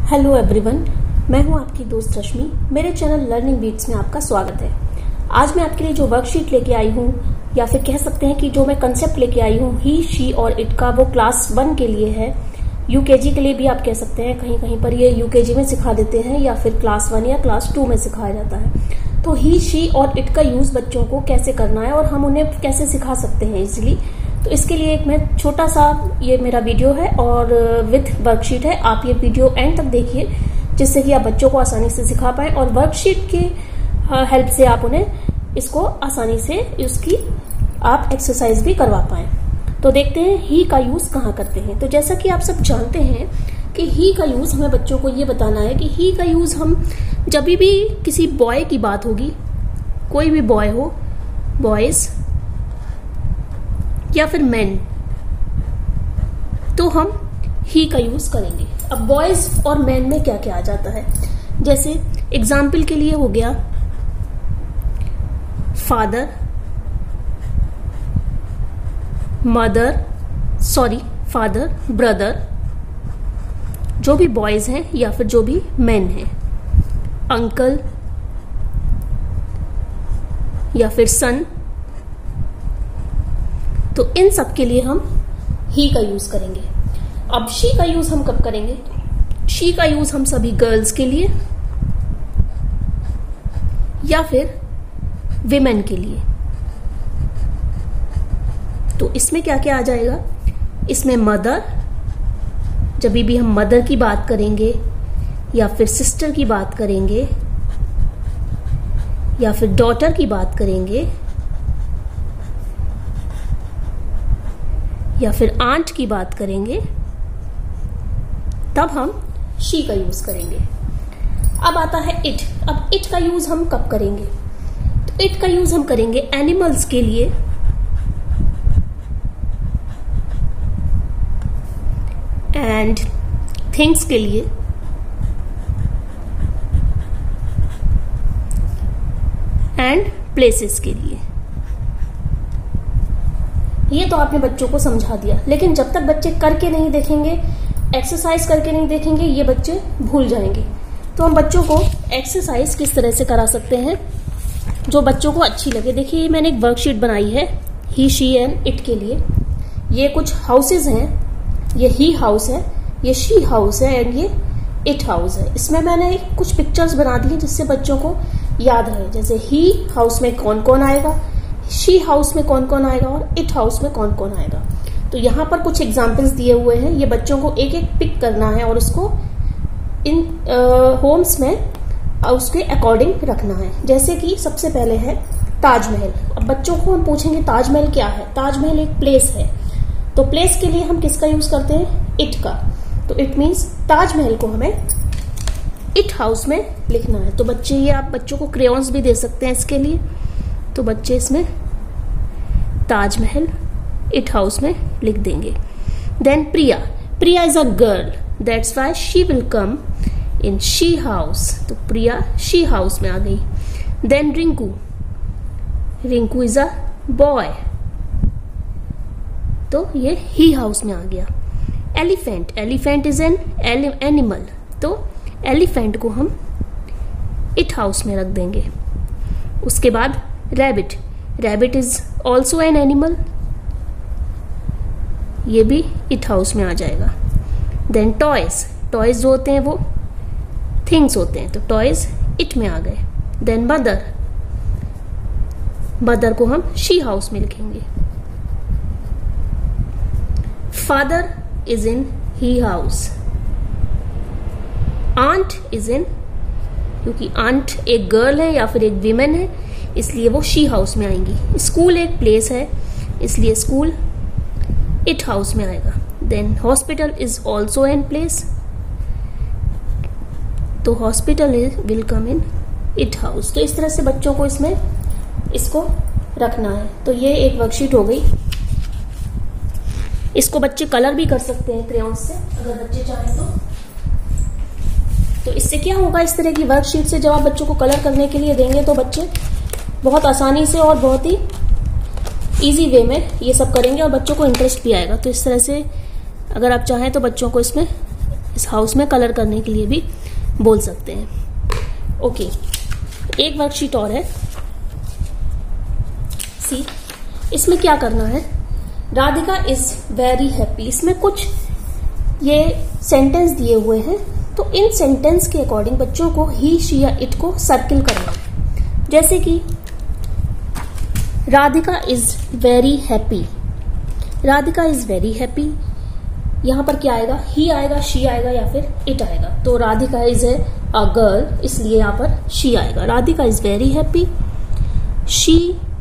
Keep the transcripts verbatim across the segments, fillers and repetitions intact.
Hello everyone, मैं हूं आपकी दोस्त रश्मि। मेरे चैनल लर्निंग बीट्स में आपका स्वागत है। आज मैं आपके लिए जो वर्कशीट लेके आई हूं, या फिर कह सकते हैं कि जो मैं कंसेप्ट लेके आई हूं, ही शी और इट का, वो क्लास वन के लिए है। यूकेजी के लिए भी आप कह सकते हैं, कहीं कहीं पर ये यूकेजी में सिखा देते हैं या फिर क्लास वन या क्लास टू में सिखाया जाता है। तो ही शी और इट का यूज बच्चों को कैसे करना है और हम उन्हें कैसे सिखा सकते हैं इजिली, तो इसके लिए एक मैं छोटा सा ये मेरा वीडियो है और विथ वर्कशीट है। आप ये वीडियो एंड तक देखिए, जिससे कि आप बच्चों को आसानी से सिखा पाएं और वर्कशीट की हेल्प से आप उन्हें इसको आसानी से उसकी आप एक्सरसाइज भी करवा पाएं। तो देखते हैं ही का यूज कहाँ करते हैं। तो जैसा कि आप सब जानते हैं कि ही का यूज हमें बच्चों को ये बताना है कि ही का यूज हम जब भी किसी बॉय की बात होगी, कोई भी बॉय हो, बॉयज या फिर मैन, तो हम ही का यूज करेंगे। अब बॉयज और मैन में क्या क्या आ जाता है, जैसे एग्जाम्पल के लिए हो गया father, mother, sorry father, brother, जो भी बॉयज हैं या फिर जो भी मैन हैं, अंकल या फिर सन। तो इन सब के लिए हम ही का यूज करेंगे। अब शी का यूज हम कब करेंगे? शी का यूज हम सभी गर्ल्स के लिए या फिर विमेन के लिए। तो इसमें क्या क्या आ जाएगा? इसमें मदर, जब भी हम मदर की बात करेंगे या फिर सिस्टर की बात करेंगे या फिर डॉटर की बात करेंगे या फिर आंट की बात करेंगे, तब हम शी का यूज करेंगे। अब आता है इट। अब इट का यूज हम कब करेंगे? तो इट का यूज हम करेंगे एनिमल्स के लिए एंड थिंग्स के लिए एंड प्लेसेस के लिए। ये तो आपने बच्चों को समझा दिया, लेकिन जब तक बच्चे करके नहीं देखेंगे, एक्सरसाइज करके नहीं देखेंगे, ये बच्चे भूल जाएंगे। तो हम बच्चों को एक्सरसाइज किस तरह से करा सकते हैं जो बच्चों को अच्छी लगे। देखिए, मैंने एक वर्कशीट बनाई है ही, शी एंड इट के लिए। ये कुछ हाउसेज हैं, ये ही हाउस है, ये शी हाउस है एंड ये इट हाउस है। इसमें मैंने कुछ पिक्चर्स बना दी जिससे बच्चों को याद रहे, जैसे ही हाउस में कौन कौन आएगा, शी हाउस में कौन कौन आएगा और इट हाउस में कौन कौन आएगा। तो यहाँ पर कुछ एग्जाम्पल्स दिए हुए हैं, ये बच्चों को एक एक पिक करना है और उसको इन होम्स में उसके अकॉर्डिंग रखना है। जैसे कि सबसे पहले है ताजमहल। अब बच्चों को हम पूछेंगे ताजमहल क्या है? ताजमहल एक प्लेस है। तो प्लेस के लिए हम किसका यूज करते हैं? इट का। तो इट मीन्स ताजमहल को हमें इट हाउस में लिखना है। तो बच्चे, ये आप बच्चों को क्रेयॉन्स भी दे सकते हैं इसके लिए। तो बच्चे इसमें ताजमहल इट हाउस में लिख देंगे। Then Priya. Priya is a girl, that's why she will come in she house. तो प्रिया शी हाउस में आ गई। Then Rinku. Rinku is a boy, तो ये ही हाउस में आ गया। Elephant. Elephant is an animal, तो एलिफेंट को हम इट हाउस में रख देंगे। उसके बाद rabbit. Rabbit is also an animal, ये भी इट हाउस में आ जाएगा। Then toys. टॉयज जो होते हैं वो थिंग्स होते हैं, तो टॉयज इट में आ गए। Then mother. मदर को हम शी हाउस में लिखेंगे। Father is in he house. Aunt is in, क्योंकि आंट एक गर्ल है या फिर एक विमेन है, इसलिए वो शी हाउस में आएंगी। स्कूल एक प्लेस है, इसलिए स्कूल इट हाउस में आएगा। Then hospital is also an place, तो hospital will come in it house. तो इस तरह से बच्चों को इसमें इसको रखना है। तो ये एक वर्कशीट हो गई। इसको बच्चे कलर भी कर सकते हैं क्रेयॉन्स से, अगर बच्चे चाहें तो। तो इससे क्या होगा, इस तरह की वर्कशीट से जब आप बच्चों को कलर करने के लिए देंगे तो बच्चे बहुत आसानी से और बहुत ही इजी वे में ये सब करेंगे और बच्चों को इंटरेस्ट भी आएगा। तो इस तरह से अगर आप चाहें तो बच्चों को इसमें इस हाउस में कलर करने के लिए भी बोल सकते हैं। ओके, एक वर्कशीट और है। सी, इसमें क्या करना है, राधिका इज वेरी हैप्पी। इसमें कुछ ये सेंटेंस दिए हुए हैं, तो इन सेंटेंस के अकॉर्डिंग बच्चों को ही, शी या इट को सर्किल करना है। जैसे कि Radhika is very happy, Radhika is very happy, यहां पर क्या आएगा, ही आएगा, शी आएगा या फिर इट आएगा। तो Radhika is a a girl, इसलिए यहां पर शी आएगा। Radhika is very happy, she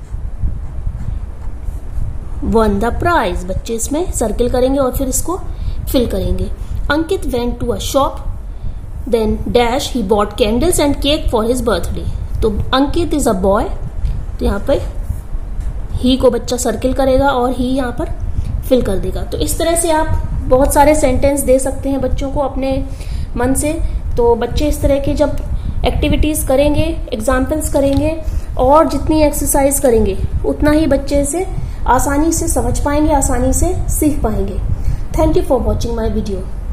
won the prize, बच्चे इसमें सर्किल करेंगे और फिर इसको फिल करेंगे। Ankit went to a shop, then dash he bought candles and cake for his birthday. तो अंकित इज अ बॉय, तो यहाँ पर ही को बच्चा सर्किल करेगा और ही यहाँ पर फिल कर देगा। तो इस तरह से आप बहुत सारे सेंटेंस दे सकते हैं बच्चों को अपने मन से। तो बच्चे इस तरह की जब एक्टिविटीज करेंगे, एग्जाम्पल्स करेंगे और जितनी एक्सरसाइज करेंगे उतना ही बच्चे इसे आसानी से समझ पाएंगे, आसानी से सीख पाएंगे। Thank you for watching my video.